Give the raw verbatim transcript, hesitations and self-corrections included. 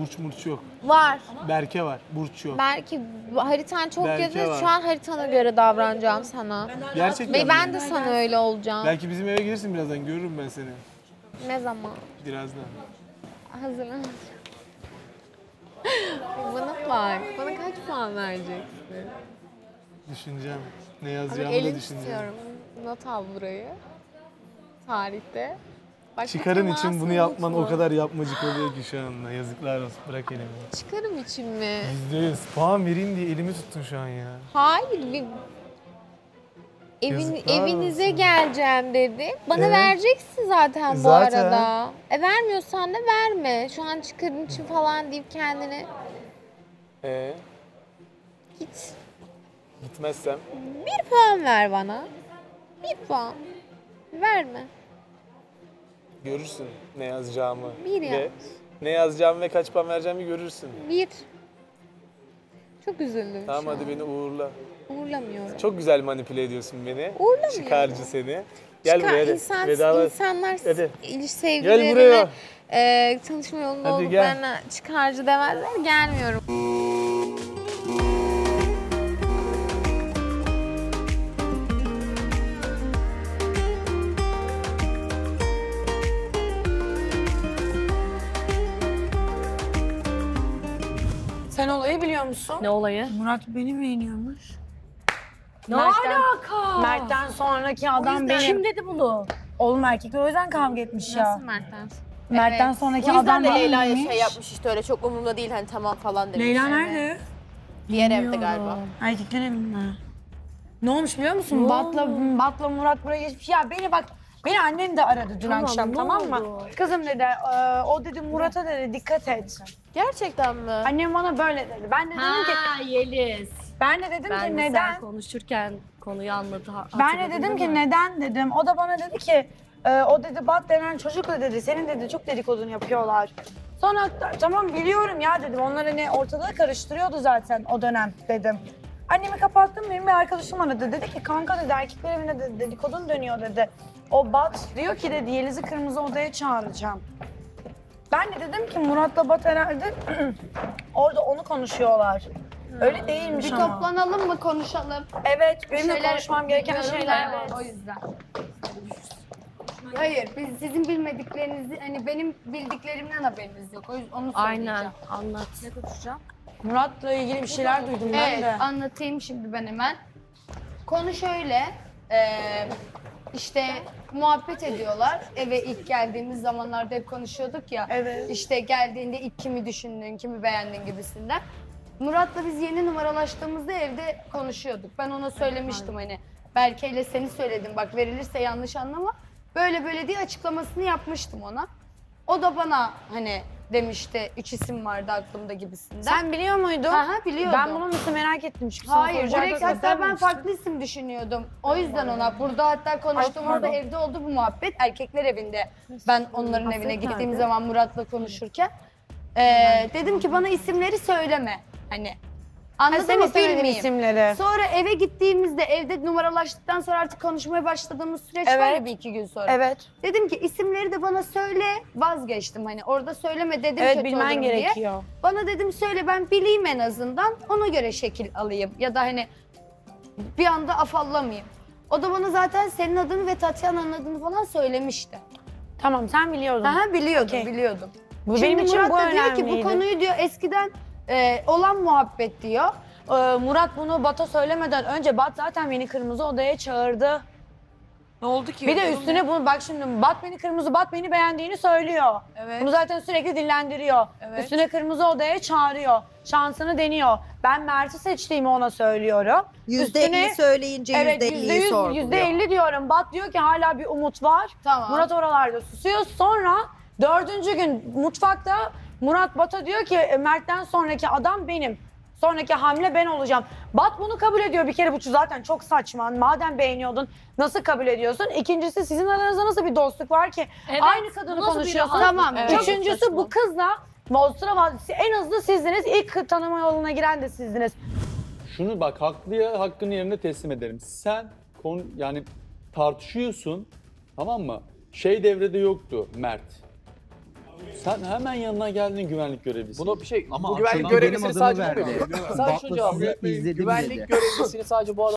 Burç murç yok. Var. Berke var. Burç yok. Belki haritan çok Berke yazıyor. var. Şu an haritana göre davranacağım sana. Gerçekten Ve mi? ben de sana öyle olacağım. Belki bizim eve gelirsin birazdan. Görürüm ben seni. Ne zaman? Birazdan. Hazırlan. Bana bak. Bana kaç puan vereceksin? Düşüneceğim. Ne Bak yazacağımı da elini düşüneceğim. tutuyorum. Not al burayı. Tarihte. Bak, Çıkarın teması için bunu yapman unutma. o kadar yapmacık oluyor ki şu anda. Yazıklar olsun. Bırak elimi. Çıkarım için mi? Yüzde yüz. Puan vereyim diye elimi tuttun şu an ya. Hayır. Bir... Evin, Yazıklar evinize olsun. geleceğim dedi. Bana Evet. vereceksin zaten bu Zaten. arada. E vermiyorsan da verme. Şu an çıkarım için falan deyip kendini Ee, git. gitmezsem? Bir puan ver bana. Bir puan. Verme. Görürsün ne yazacağımı. Bir ve yaz. ne yazacağımı ve kaç puan vereceğimi görürsün. Bir. Çok üzüldüm Tamam şu hadi an. beni uğurla. Uğurlamıyorum. Çok güzel manipüle ediyorsun beni. Uğurlamıyorum. Çıkarcı seni. Gel Çıkar- buraya hadi. insan, Vedalaş. insanlar Hadi. ilişki Gel sevgilerine buraya. e, tanışma yolunda Hadi gel. olduklarına çıkarcı demezler. Gelmiyorum. Sen olayı biliyor musun? Ne olayı? Murat beni beğeniyormuş. Ne Mert'ten- alaka? Mert'ten sonraki adam benim. Kim dedi bunu? Oğlum erkekler o yüzden kavga etmiş ya. Nasıl Mert'ten? Mert'ten Evet. sonraki Bu yüzden adam de benim Leyla'ya demiş. şey yapmış işte öyle çok umurumda değil hani tamam falan demiş. Leyla yani. nerede? Diğer evde galiba. Erkekler evinde. Ne olmuş biliyor musun? Batla, Batla Murat buraya geçmiş. Ya beni bak, beni annem de aradı dün Tamam, akşam ne tamam mı? oldu? Kızım dedi, "e, o dedi Murat'a dedi dikkat et. Gerçekten mi? Annem bana böyle dedi. Ben de dedim ki, Ha Yeliz. ben de dedim Ben ki de neden? sen konuşurken konuyu anladı. ha- Ben de hatırladın dedim değil ki mi? neden dedim. O da bana dedi ki e, o dedi Bat denen çocukla dedi senin dedi çok dedikodunu yapıyorlar. Sonra tamam biliyorum ya dedim. Onlar hani ortalığı karıştırıyordu zaten o dönem dedim. Annemi kapattım benim bir arkadaşım aradı. Dedi ki kanka dedi erkekler evinde dedi, dedikodun dönüyor dedi. O Bat diyor ki dedi Yeliz'i kırmızı odaya çağıracağım. Ben de dedim ki Murat'la Bat herhalde orada onu konuşuyorlar. Öyle değilmiş Bir ama. toplanalım mı konuşalım? Evet, benim de Şeyler konuşmam gereken bilmiyorum şeyler da var. O yüzden. Hayır, biz sizin bilmediklerinizi, hani benim bildiklerimden haberiniz yok. O yüzden onu söyleyeceğim. Aynen anlat. Ne konuşacağım? Murat'la ilgili bir şeyler duydum ben Evet, de. anlatayım şimdi ben hemen. Konu şöyle, eee, işte muhabbet ediyorlar. Eve ilk geldiğimiz zamanlarda hep konuşuyorduk ya. Evet. İşte geldiğinde ilk kimi düşündün, kimi beğendin gibisinden. Murat'la biz yeni numaralaştığımızda evde konuşuyorduk. Ben ona söylemiştim hani. Berke ile seni söyledim bak verilirse yanlış anlama. Böyle böyle diye açıklamasını yapmıştım ona. O da bana hani demişti üç isim vardı aklımda gibisinden. Sen biliyor muydun? Aha, biliyordum. Ben bunu nasıl merak ettim çünkü sana Hayır, soracaktım. direkt hatta ben farklı isim düşünüyordum. O yüzden ona, burada hatta konuştuğumuzda Ay, evde oldu bu muhabbet. Erkekler evinde. Ben onların evine gittiğim zaman Murat'la konuşurken. Ee, dedim ki bana isimleri söyleme. Hani Ha, anladın sen mı istemedin bilmeyeyim. isimleri. Sonra eve gittiğimizde evde numaralaştıktan sonra artık konuşmaya başladığımız süreç var ya Evet. bir iki gün sonra. Evet. Dedim ki isimleri de bana söyle, vazgeçtim hani orada söyleme dedim Evet kötü bilmen olurum diye. gerekiyor. Bana dedim söyle ben bileyim en azından ona göre şekil alayım ya da hani bir anda afallamayayım. O da bana zaten senin adını ve Tatyana'nın adını falan söylemişti. Tamam sen biliyordun. Aha biliyordum Okey. biliyordum. Bu Şimdi benim için Murat bu da diyor ki önemliydi. bu konuyu diyor eskiden e, olan muhabbet diyor. Ee, Murat bunu Bat'a söylemeden önce Bat zaten beni kırmızı odaya çağırdı. Ne oldu ki? Bir de üstüne bunu bak şimdi Bat beni kırmızı Bat beni beğendiğini söylüyor. Evet. Bunu zaten sürekli dillendiriyor. Evet. Üstüne kırmızı odaya çağırıyor. Şansını deniyor. Ben Mert'i seçtiğimi ona söylüyorum. Yüzde Üstüne- elli söyleyince Evet yüzde yüzde elliyi yüz, sorguluyor. yüzde elli diyorum. Bat diyor ki hala bir umut var. Tamam. Murat oralarda susuyor. Sonra dördüncü gün mutfakta Murat Bat'a diyor ki "E, Mert'ten sonraki adam benim. Sonraki hamle ben olacağım. Bat bunu kabul ediyor bir kere bu zaten çok saçma. Madem beğeniyordun nasıl kabul ediyorsun? İkincisi sizin aranızda nasıl bir dostluk var ki? Evet, Aynı kadını bu nasıl bir konuşuyorsun. rahat- Tamam, Evet, çok Üçüncüsü saçma. bu kızla o sıra var- en hızlı sizdiniz. İlk tanıma yoluna giren de sizdiniz. Şunu bak haklıya hakkını yerine teslim ederim. Sen konu yani tartışıyorsun tamam mı? Şey devrede yoktu Mert. Sen hemen yanına geldin güvenlik görevlisi. Bunu bir şey, Ama bu güvenlik arkadan benim görevlisini adımı sadece verdi. bu mu? Sadece şu Batla cevabı. sizi izledim Güvenlik dedi. görevlisini sadece bu adam